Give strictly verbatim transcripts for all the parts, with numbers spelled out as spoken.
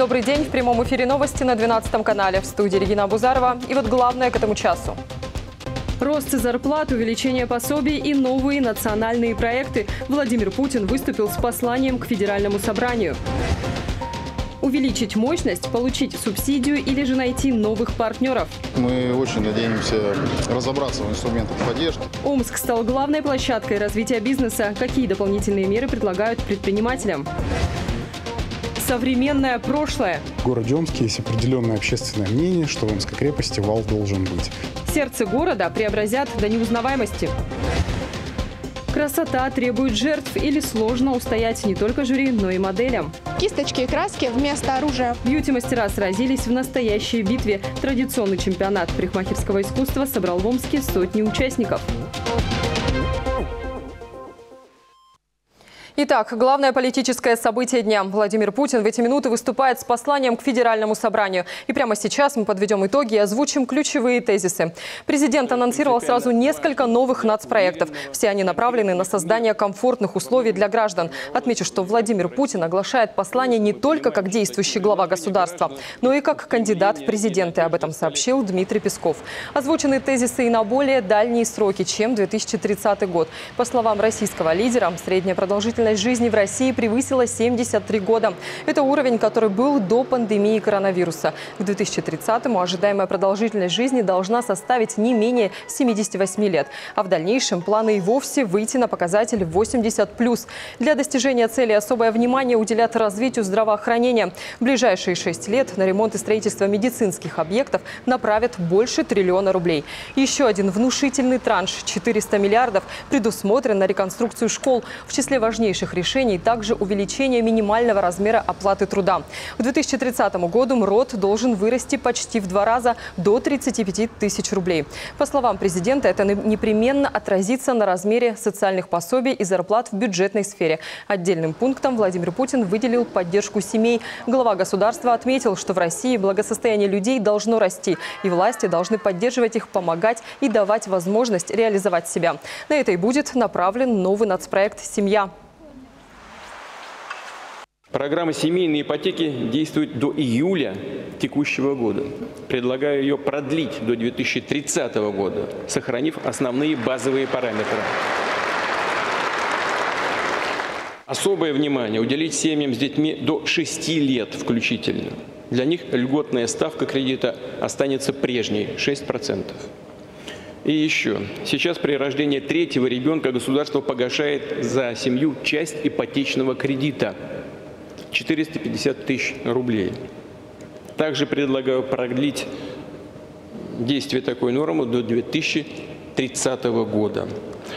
Добрый день. В прямом эфире новости на двенадцатом канале. В студии Регина Абузарова. И вот главное к этому часу. Рост зарплат, увеличение пособий и новые национальные проекты. Владимир Путин выступил с посланием к Федеральному собранию. Увеличить мощность, получить субсидию или же найти новых партнеров. Мы очень надеемся разобраться в инструментах поддержки. Омск стал главной площадкой развития бизнеса. Какие дополнительные меры предлагают предпринимателям? Современное прошлое. В городе Омске есть определенное общественное мнение, что в Омской крепости вал должен быть. Сердце города преобразят до неузнаваемости. Красота требует жертв или сложно устоять не только жюри, но и моделям. Кисточки и краски вместо оружия. Бьюти-мастера сразились в настоящей битве. Традиционный чемпионат парикмахерского искусства собрал в Омске сотни участников. Итак, главное политическое событие дня. Владимир Путин в эти минуты выступает с посланием к Федеральному собранию. И прямо сейчас мы подведем итоги и озвучим ключевые тезисы. Президент анонсировал сразу несколько новых нацпроектов. Все они направлены на создание комфортных условий для граждан. Отмечу, что Владимир Путин оглашает послание не только как действующий глава государства, но и как кандидат в президенты. Об этом сообщил Дмитрий Песков. Озвучены тезисы и на более дальние сроки, чем две тысячи тридцатый год. По словам российского лидера, средняя продолжительность жизни в России превысила семьдесят три года. Это уровень, который был до пандемии коронавируса. К две тысячи тридцатому ожидаемая продолжительность жизни должна составить не менее семидесяти восьми лет. А в дальнейшем планы и вовсе выйти на показатель восемьдесят плюс. Для достижения цели особое внимание уделят развитию здравоохранения. В ближайшие шесть лет на ремонт и строительство медицинских объектов направят больше триллиона рублей. Еще один внушительный транш – четыреста миллиардов предусмотрен на реконструкцию школ. В числе важнейших решений также увеличение минимального размера оплаты труда. К две тысячи тридцатому году МРОТ должен вырасти почти в два раза до тридцати пяти тысяч рублей. По словам президента, это непременно отразится на размере социальных пособий и зарплат в бюджетной сфере. Отдельным пунктом Владимир Путин выделил поддержку семей. Глава государства отметил, что в России благосостояние людей должно расти, и власти должны поддерживать их, помогать и давать возможность реализовать себя. На это и будет направлен новый нацпроект «Семья». Программа семейной ипотеки действует до июля текущего года. Предлагаю ее продлить до две тысячи тридцатого года, сохранив основные базовые параметры. Особое внимание уделить семьям с детьми до шести лет включительно. Для них льготная ставка кредита останется прежней – шесть процентов. И еще. Сейчас при рождении третьего ребенка государство погашает за семью часть ипотечного кредита – четыреста пятьдесят тысяч рублей. Также предлагаю продлить действие такой нормы до две тысячи тридцатого года.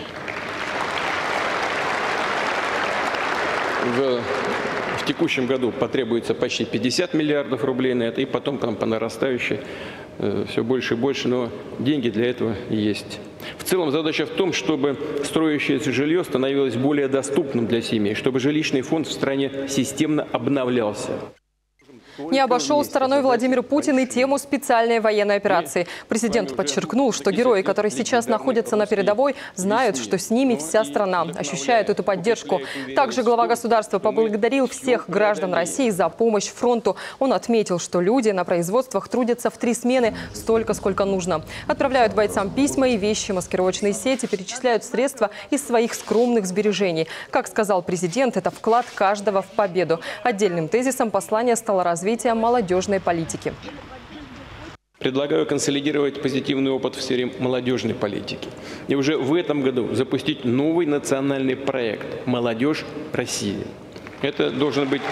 В, в текущем году потребуется почти пятьдесят миллиардов рублей на это, и потом там по нарастающей э, все больше и больше, но деньги для этого есть. В целом задача в том, чтобы строящееся жилье становилось более доступным для семей, чтобы жилищный фонд в стране системно обновлялся. Не обошел стороной Владимир Путин и тему специальной военной операции. Президент подчеркнул, что герои, которые сейчас находятся на передовой, знают, что с ними вся страна, ощущают эту поддержку. Также глава государства поблагодарил всех граждан России за помощь фронту. Он отметил, что люди на производствах трудятся в три смены, столько, сколько нужно. Отправляют бойцам письма и вещи, маскировочные сети, перечисляют средства из своих скромных сбережений. Как сказал президент, это вклад каждого в победу. Отдельным тезисом послания стало развитие молодежной политики. Предлагаю консолидировать позитивный опыт в сфере молодежной политики. И уже в этом году запустить новый национальный проект «Молодежь России». Это должен быть...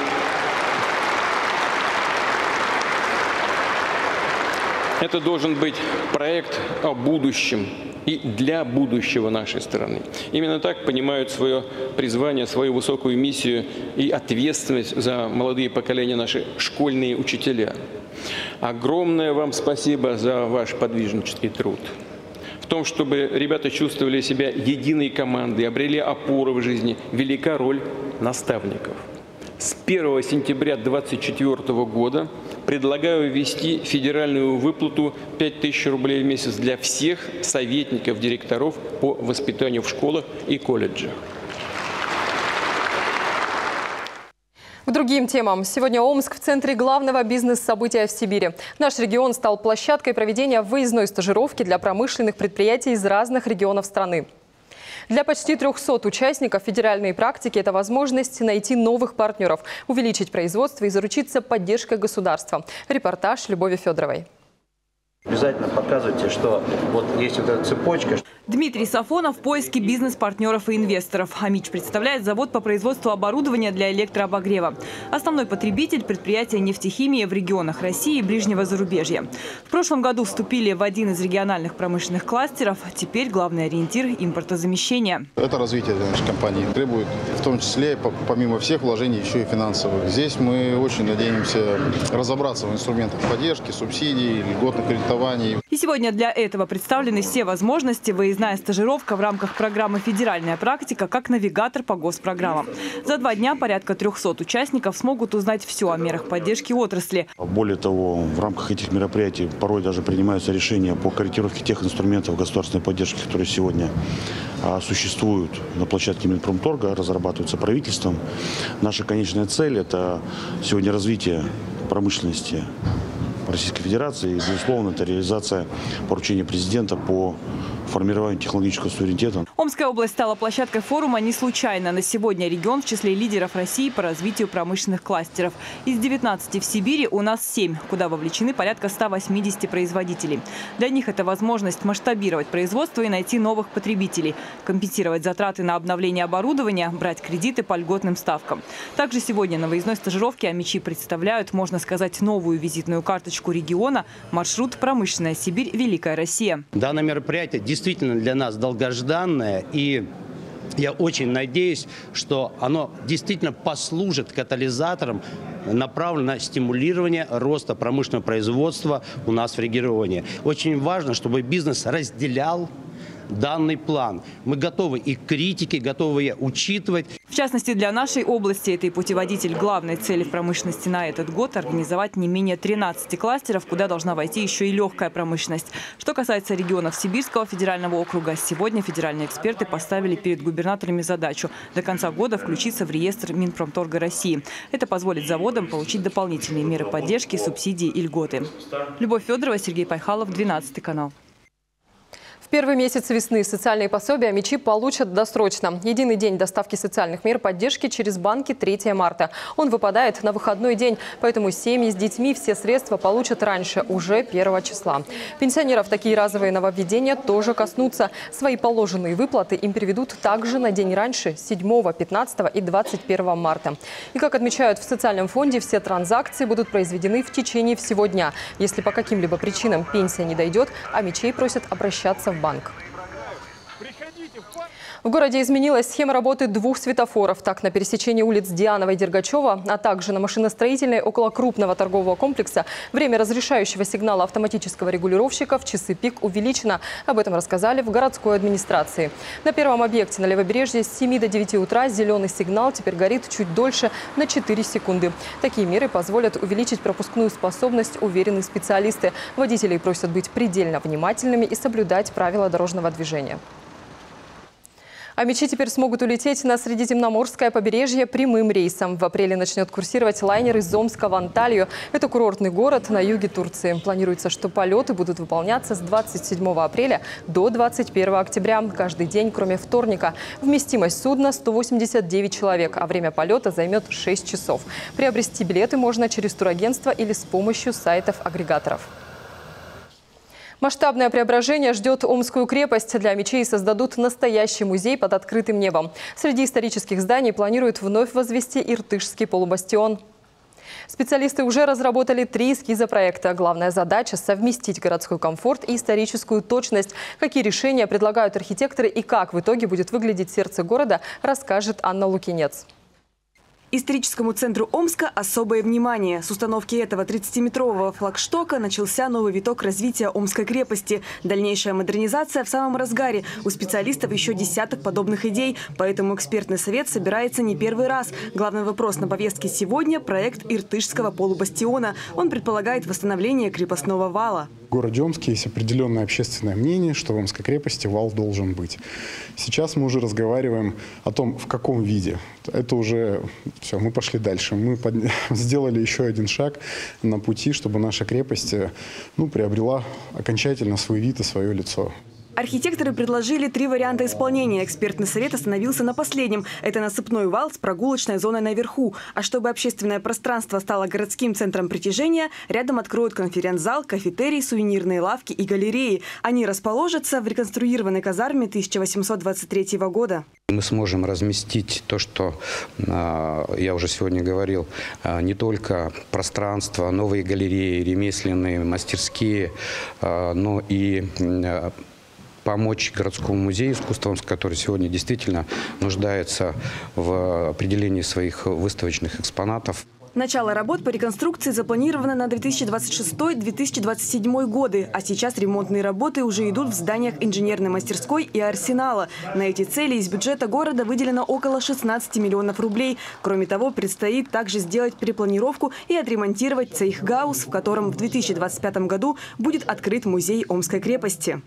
Это должен быть проект о будущем и для будущего нашей страны. Именно так понимают свое призвание, свою высокую миссию и ответственность за молодые поколения наши школьные учителя. Огромное вам спасибо за ваш подвижнический труд. В том, чтобы ребята чувствовали себя единой командой, обрели опору в жизни, велика роль наставников. С первого сентября две тысячи двадцать четвёртого года предлагаю ввести федеральную выплату пять тысяч рублей в месяц для всех советников, директоров по воспитанию в школах и колледжах. К другим темам. Сегодня Омск в центре главного бизнес-события в Сибири. Наш регион стал площадкой проведения выездной стажировки для промышленных предприятий из разных регионов страны. Для почти трёхсот участников федеральной практики это возможность найти новых партнеров, увеличить производство и заручиться поддержкой государства. Репортаж Любови Федоровой. Обязательно показывайте, что вот есть вот эта цепочка. Дмитрий Сафонов в поиске бизнес-партнеров и инвесторов. Амич представляет завод по производству оборудования для электрообогрева. Основной потребитель – предприятия нефтехимии в регионах России и ближнего зарубежья. В прошлом году вступили в один из региональных промышленных кластеров. Теперь главный ориентир – импортозамещение. Это развитие для нашей компании требует, в том числе, помимо всех вложений, еще и финансовых. Здесь мы очень надеемся разобраться в инструментах поддержки, субсидий, льготных кредитований. И сегодня для этого представлены все возможности. Выездная стажировка в рамках программы «Федеральная практика» как навигатор по госпрограммам. За два дня порядка трёхсот участников смогут узнать все о мерах поддержки отрасли. Более того, в рамках этих мероприятий порой даже принимаются решения по корректировке тех инструментов государственной поддержки, которые сегодня существуют на площадке Минпромторга, разрабатываются правительством. Наша конечная цель – это сегодня развитие промышленности Российской Федерации. И, безусловно, это реализация поручения президента по формированию технологического суверенитета. Омская область стала площадкой форума не случайно. На сегодня регион в числе лидеров России по развитию промышленных кластеров. Из девятнадцати в Сибири у нас семь, куда вовлечены порядка ста восьмидесяти производителей. Для них это возможность масштабировать производство и найти новых потребителей, компенсировать затраты на обновление оборудования, брать кредиты по льготным ставкам. Также сегодня на выездной стажировке амичи представляют, можно сказать, новую визитную карточку региона – маршрут «Промышленная Сибирь. Великая Россия». Данное мероприятие действительно для нас долгожданное, и я очень надеюсь, что оно действительно послужит катализатором, направлено на стимулирование роста промышленного производства у нас в регионе. Очень важно, чтобы бизнес разделял данный план. Мы готовы и к критике, готовы ее учитывать. В частности, для нашей области это и путеводитель главной цели в промышленности на этот год – организовать не менее тринадцати кластеров, куда должна войти еще и легкая промышленность. Что касается регионов Сибирского федерального округа, сегодня федеральные эксперты поставили перед губернаторами задачу до конца года включиться в реестр Минпромторга России. Это позволит заводам получить дополнительные меры поддержки, субсидии и льготы. Любовь Федорова, Сергей Пайхалов, двенадцатый канал. В первый месяц весны социальные пособия амичи получат досрочно. Единый день доставки социальных мер поддержки через банки третьего марта. Он выпадает на выходной день, поэтому семьи с детьми все средства получат раньше, уже первого числа. Пенсионеров такие разовые нововведения тоже коснутся. Свои положенные выплаты им переведут также на день раньше, седьмого, пятнадцатого и двадцать первого марта. И как отмечают в социальном фонде, все транзакции будут произведены в течение всего дня. Если по каким-либо причинам пенсия не дойдет, амичей просят обращаться в банк. В городе изменилась схема работы двух светофоров. Так, на пересечении улиц Дианова и Дергачева, а также на машиностроительной около крупного торгового комплекса время разрешающего сигнала автоматического регулировщика в часы пик увеличено. Об этом рассказали в городской администрации. На первом объекте на Левобережье с семи до девяти утра зеленый сигнал теперь горит чуть дольше, на четыре секунды. Такие меры позволят увеличить пропускную способность, уверены специалисты. Водителей просят быть предельно внимательными и соблюдать правила дорожного движения. Амичи теперь смогут улететь на Средиземноморское побережье прямым рейсом. В апреле начнет курсировать лайнер из Омска в Анталию. Это курортный город на юге Турции. Планируется, что полеты будут выполняться с двадцать седьмого апреля до двадцать первого октября. Каждый день, кроме вторника. Вместимость судна – сто восемьдесят девять человек, а время полета займет шесть часов. Приобрести билеты можно через турагентство или с помощью сайтов-агрегаторов. Масштабное преображение ждет Омскую крепость. Для амичей создадут настоящий музей под открытым небом. Среди исторических зданий планируют вновь возвести Иртышский полубастион. Специалисты уже разработали три эскиза проекта. Главная задача – совместить городской комфорт и историческую точность. Какие решения предлагают архитекторы и как в итоге будет выглядеть сердце города, расскажет Анна Лукинец. Историческому центру Омска особое внимание. С установки этого тридцатиметрового флагштока начался новый виток развития Омской крепости. Дальнейшая модернизация в самом разгаре. У специалистов еще десяток подобных идей. Поэтому экспертный совет собирается не первый раз. Главный вопрос на повестке сегодня – проект Иртышского полубастиона. Он предполагает восстановление крепостного вала. В городе Омске есть определенное общественное мнение, что в Омской крепости вал должен быть. Сейчас мы уже разговариваем о том, в каком виде. Это уже все, мы пошли дальше. Мы под... сделали еще один шаг на пути, чтобы наша крепость ну, приобрела окончательно свой вид и свое лицо. Архитекторы предложили три варианта исполнения. Экспертный совет остановился на последнем. Это насыпной вал с прогулочной зоной наверху. А чтобы общественное пространство стало городским центром притяжения, рядом откроют конференц-зал, кафетерий, сувенирные лавки и галереи. Они расположатся в реконструированной казарме тысяча восемьсот двадцать третьего года. Мы сможем разместить то, что я уже сегодня говорил, не только пространство, новые галереи, ремесленные, мастерские, но и помочь городскому музею искусства, который сегодня действительно нуждается в определении своих выставочных экспонатов. Начало работ по реконструкции запланировано на две тысячи двадцать шестой — две тысячи двадцать седьмой годы, а сейчас ремонтные работы уже идут в зданиях инженерной мастерской и арсенала. На эти цели из бюджета города выделено около шестнадцати миллионов рублей. Кроме того, предстоит также сделать перепланировку и отремонтировать цейхгаус, в котором в две тысячи двадцать пятом году будет открыт музей Омской крепости.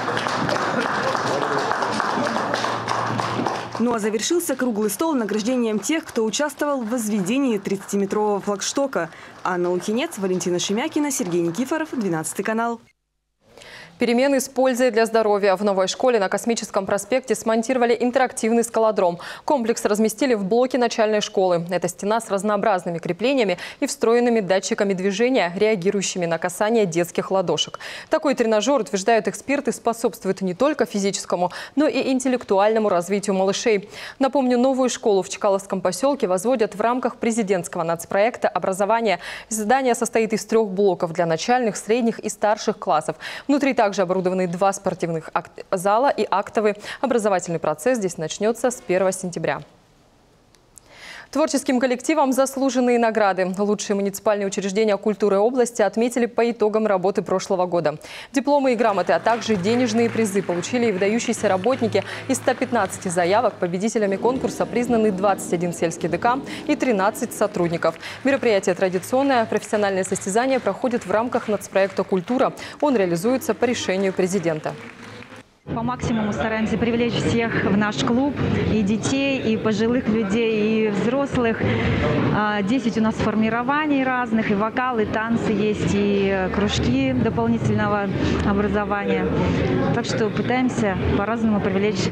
Ну а завершился круглый стол награждением тех, кто участвовал в возведении тридцатиметрового флагштока. Анна Лукинец, Валентина Шемякина, Сергей Никифоров, двенадцатый канал. Перемены с пользой для здоровья. В новой школе на Космическом проспекте смонтировали интерактивный скалодром. Комплекс разместили в блоке начальной школы. Это стена с разнообразными креплениями и встроенными датчиками движения, реагирующими на касание детских ладошек. Такой тренажер, утверждают эксперты, способствует не только физическому, но и интеллектуальному развитию малышей. Напомню, новую школу в Чкаловском поселке возводят в рамках президентского нацпроекта «Образование». Здание состоит из трех блоков для начальных, средних и старших классов. Внутри также оборудованы два спортивных зала и актовый. Образовательный процесс здесь начнется с первого сентября. Творческим коллективам заслуженные награды. Лучшие муниципальные учреждения культуры области отметили по итогам работы прошлого года. Дипломы и грамоты, а также денежные призы получили и выдающиеся работники. Из ста пятнадцати заявок победителями конкурса признаны двадцать один сельский ДК и тринадцать сотрудников. Мероприятие традиционное. Профессиональное состязание проходит в рамках нацпроекта «Культура». Он реализуется по решению президента. По максимуму стараемся привлечь всех в наш клуб, и детей, и пожилых людей, и взрослых. десять у нас формирований разных, и вокал, и танцы есть, и кружки дополнительного образования. Так что пытаемся по-разному привлечь.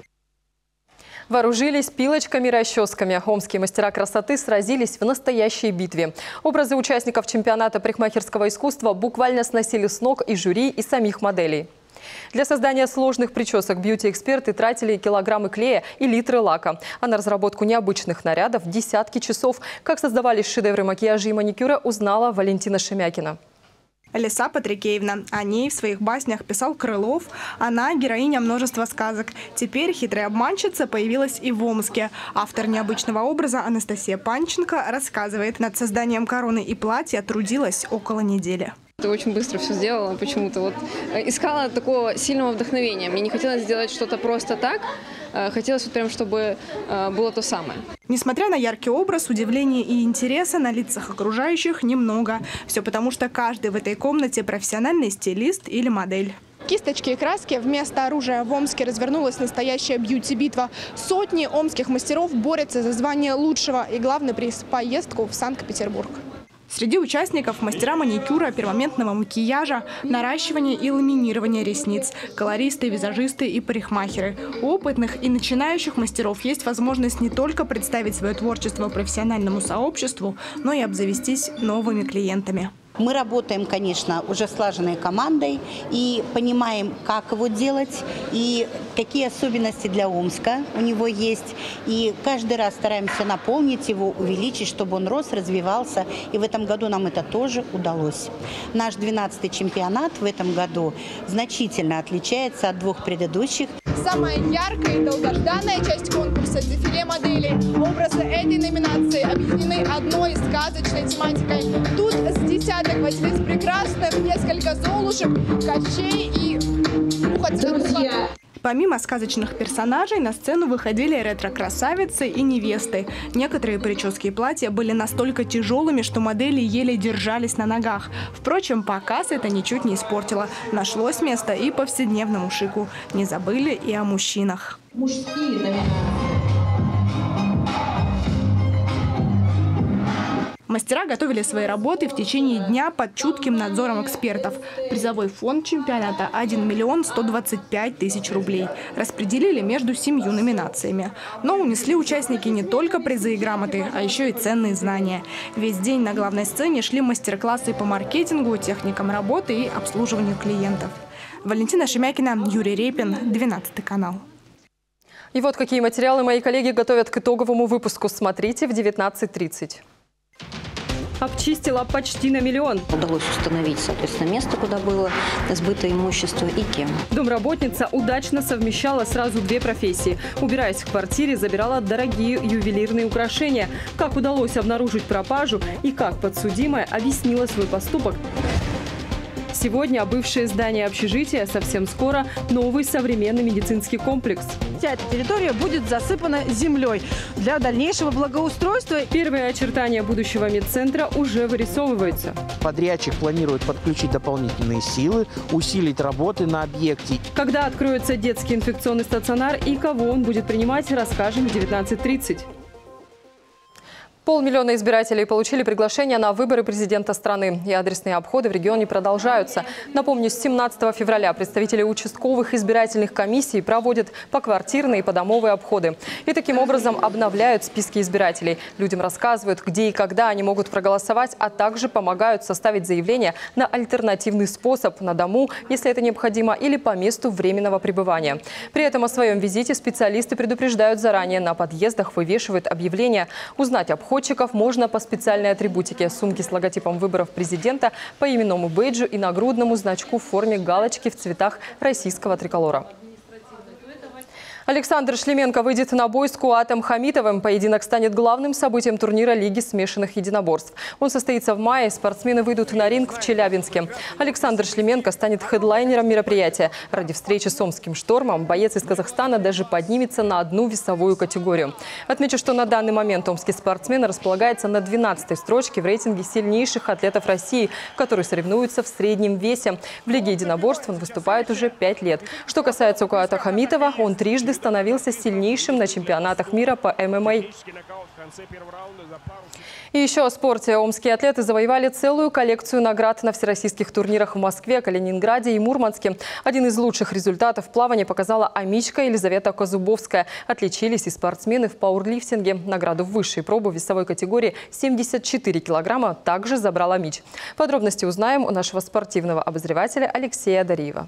Вооружились пилочками и расческами. Омские мастера красоты сразились в настоящей битве. Образы участников чемпионата парикмахерского искусства буквально сносили с ног и жюри, и самих моделей. Для создания сложных причесок бьюти-эксперты тратили килограммы клея и литры лака. А на разработку необычных нарядов – десятки часов. Как создавались шедевры макияжа и маникюра, узнала Валентина Шемякина. Лиса Патрикеевна. О ней в своих баснях писал Крылов. Она – героиня множества сказок. Теперь хитрая обманщица появилась и в Омске. Автор необычного образа Анастасия Панченко рассказывает, над созданием короны и платья трудилась около недели. Я очень быстро все сделала, почему-то вот искала такого сильного вдохновения. Мне не хотелось сделать что-то просто так, хотелось вот прям, чтобы было то самое. Несмотря на яркий образ, удивления и интереса на лицах окружающих немного. Все потому, что каждый в этой комнате профессиональный стилист или модель. Кисточки и краски вместо оружия. В Омске развернулась настоящая бьюти-битва. Сотни омских мастеров борются за звание лучшего и главный приз – поездку в Санкт-Петербург. Среди участников мастера маникюра, перманентного макияжа, наращивания и ламинирования ресниц, колористы, визажисты и парикмахеры. У опытных и начинающих мастеров есть возможность не только представить свое творчество профессиональному сообществу, но и обзавестись новыми клиентами. Мы работаем, конечно, уже слаженной командой и понимаем, как его делать и какие особенности для Омска у него есть. И каждый раз стараемся наполнить его, увеличить, чтобы он рос, развивался. И в этом году нам это тоже удалось. Наш двенадцатый чемпионат в этом году значительно отличается от двух предыдущих. Самая яркая и долгожданная часть конкурса – дефиле моделей. Образы этой номинации объединены одной сказочной тематикой. Тут с десяток василиц прекрасных, несколько золушек, качей и... Друзья, Помимо сказочных персонажей, на сцену выходили ретро-красавицы и невесты. Некоторые прически и платья были настолько тяжелыми, что модели еле держались на ногах. Впрочем, показ это ничуть не испортило. Нашлось место и повседневному шику. Не забыли и о мужчинах. Мужские номинации. Мастера готовили свои работы в течение дня под чутким надзором экспертов. Призовой фонд чемпионата – один миллион сто двадцать пять тысяч рублей. Распределили между семью номинациями. Но унесли участники не только призы и грамоты, а еще и ценные знания. Весь день на главной сцене шли мастер-классы по маркетингу, техникам работы и обслуживанию клиентов. Валентина Шемякина, Юрий Репин, двенадцатый канал. И вот какие материалы мои коллеги готовят к итоговому выпуску. Смотрите в девятнадцать тридцать. Обчистила почти на миллион. Удалось установить, соответственно, место, куда было сбыто имущество и кем. Домработница удачно совмещала сразу две профессии. Убираясь в квартире, забирала дорогие ювелирные украшения. Как удалось обнаружить пропажу и как подсудимая объяснила свой поступок. Сегодня бывшее здание общежития, совсем скоро новый современный медицинский комплекс. Вся эта территория будет засыпана землей для дальнейшего благоустройства. Первые очертания будущего медцентра уже вырисовываются. Подрядчик планирует подключить дополнительные силы, усилить работы на объекте. Когда откроется детский инфекционный стационар и кого он будет принимать, расскажем в девятнадцать тридцать. Полмиллиона избирателей получили приглашение на выборы президента страны. И адресные обходы в регионе продолжаются. Напомню, с семнадцатого февраля представители участковых избирательных комиссий проводят поквартирные и подомовые обходы. И таким образом обновляют списки избирателей. Людям рассказывают, где и когда они могут проголосовать, а также помогают составить заявление на альтернативный способ на дому, если это необходимо, или по месту временного пребывания. При этом о своем визите специалисты предупреждают заранее. На подъездах вывешивают объявления. Узнать обход можно по специальной атрибутике – сумки с логотипом выборов президента, по именному бейджу и нагрудному значку в форме галочки в цветах российского триколора. Александр Шлеменко выйдет на бой с Куатом Хамитовым. Поединок станет главным событием турнира Лиги смешанных единоборств. Он состоится в мае. Спортсмены выйдут на ринг в Челябинске. Александр Шлеменко станет хедлайнером мероприятия. Ради встречи с Омским «Штормом» боец из Казахстана даже поднимется на одну весовую категорию. Отмечу, что на данный момент омский спортсмен располагается на двенадцатой строчке в рейтинге сильнейших атлетов России, которые соревнуются в среднем весе. В Лиге единоборств он выступает уже пять лет. Что касается Куата Хамитова, он трижды становился сильнейшим на чемпионатах мира по эм эм а. И еще о спорте. Омские атлеты завоевали целую коллекцию наград на всероссийских турнирах в Москве, Калининграде и Мурманске. Один из лучших результатов в плавании показала амичка Елизавета Козубовская. Отличились и спортсмены в пауэрлифтинге. Награду в высшей пробы весовой категории семьдесят четыре килограмма также забрал амич. Подробности узнаем у нашего спортивного обозревателя Алексея Дариева.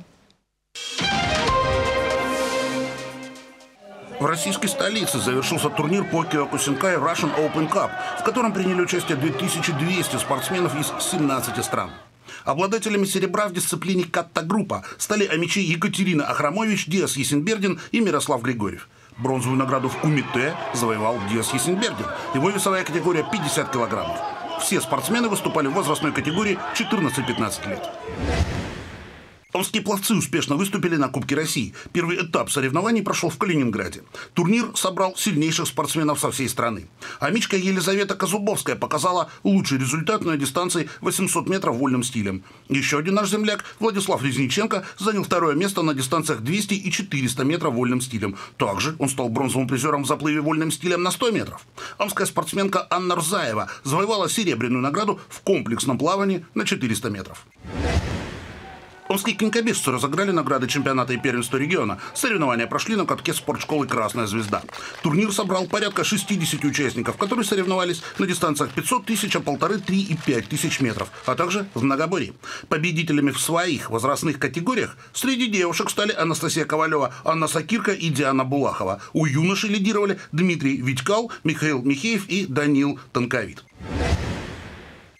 В российской столице завершился турнир по Киокусинкай Russian Open Cup, в котором приняли участие две тысячи двести спортсменов из семнадцати стран. Обладателями серебра в дисциплине катта-группа стали амичи Екатерина Ахрамович, Диас Есенбердин и Мирослав Григорьев. Бронзовую награду в кумите завоевал Диас Есенбердин. Его весовая категория пятьдесят килограммов. Все спортсмены выступали в возрастной категории четырнадцать-пятнадцать лет. Омские пловцы успешно выступили на Кубке России. Первый этап соревнований прошел в Калининграде. Турнир собрал сильнейших спортсменов со всей страны. Амичка Елизавета Козубовская показала лучший результат на дистанции восемьсот метров вольным стилем. Еще один наш земляк, Владислав Резниченко, занял второе место на дистанциях двести и четыреста метров вольным стилем. Также он стал бронзовым призером в заплыве вольным стилем на сто метров. Омская спортсменка Анна Рзаева завоевала серебряную награду в комплексном плавании на четыреста метров. Омские конькобежцы разыграли награды чемпионата и первенства региона. Соревнования прошли на катке спортшколы «Красная звезда». Турнир собрал порядка шестидесяти участников, которые соревновались на дистанциях пятьсот тысяч, полторы, три и пять тысяч метров, а также в многоборье. Победителями в своих возрастных категориях среди девушек стали Анастасия Ковалева, Анна Сакирка и Диана Булахова. У юношей лидировали Дмитрий Витькал, Михаил Михеев и Данил Танковит.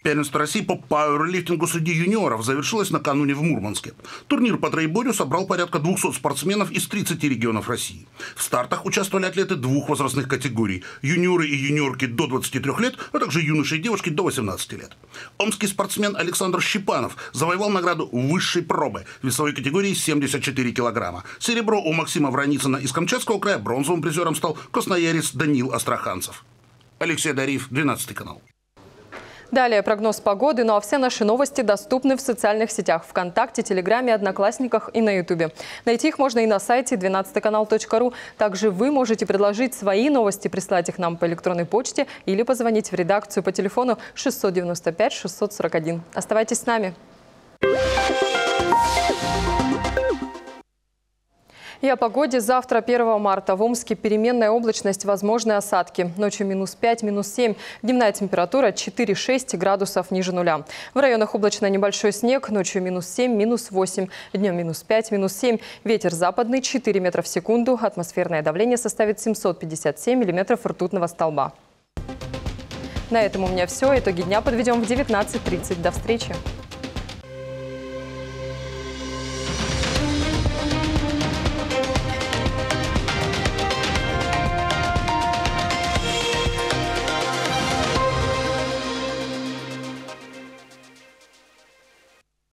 Первенство России по пауэрлифтингу среди юниоров завершилось накануне в Мурманске. Турнир по троеборью собрал порядка двухсот спортсменов из тридцати регионов России. В стартах участвовали атлеты двух возрастных категорий – юниоры и юниорки до двадцати трёх лет, а также юноши и девушки до восемнадцати лет. Омский спортсмен Александр Щипанов завоевал награду высшей пробы в весовой категории семьдесят четыре килограмма. Серебро у Максима Враницына из Камчатского края, бронзовым призером стал красноярец Даниил Астраханцев. Алексей Дариев, двенадцатый канал. Далее прогноз погоды, ну а все наши новости доступны в социальных сетях ВКонтакте, Телеграме, Одноклассниках и на Ютубе. Найти их можно и на сайте двенадцатый канал точка ру. Также вы можете предложить свои новости, прислать их нам по электронной почте или позвонить в редакцию по телефону шестьсот девяносто пять шестьсот сорок один. Оставайтесь с нами. И о погоде. Завтра, первого марта, в Омске переменная облачность, возможны осадки. Ночью минус пять, минус семь. Дневная температура четыре-шесть градусов ниже нуля. В районах облачно небольшой снег. Ночью минус семь, минус восемь. Днем минус пять, минус семь. Ветер западный четыре метра в секунду. Атмосферное давление составит семьсот пятьдесят семь миллиметров ртутного столба. На этом у меня все. Итоги дня подведем в девятнадцать тридцать. До встречи.